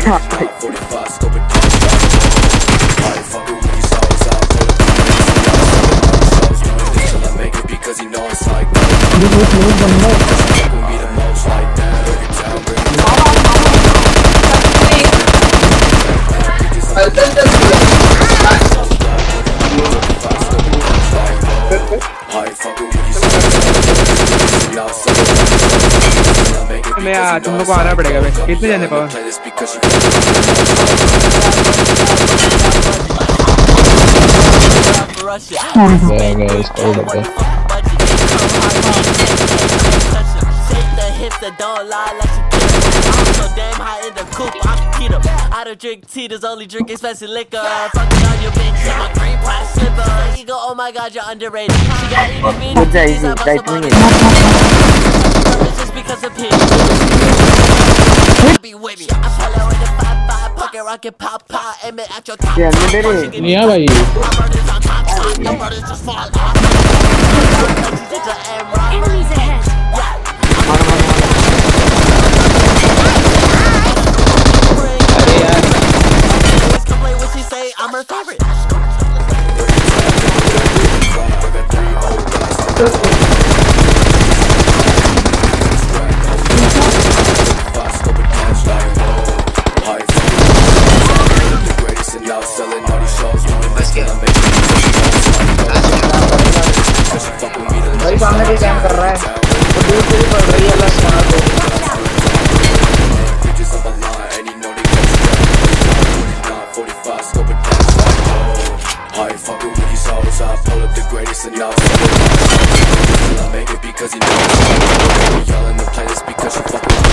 मैं तुम लोग को आना पड़ेगा भाई। कितने जाने पाओ? I don't drink tea, there's only drink expensive liquor. Fucking on your bitch, I'm a green price slipper. You go, oh my god, you're underrated. She got itty bitty titties, I bust them on it. It's just because of him. Be with me. I pull out with the 5-5, pocket rocket, pop, aim it at your top. Yeah, भाई. Your brothers just fall off. Enemies ahead. I'm her favorite. भाई सामने भी cam कर रहा है। दूर से भी पड़ रही है अल्लाह सुबहान को। I pull up the greatest and now I make it because you know y'all in the playlist because you fucking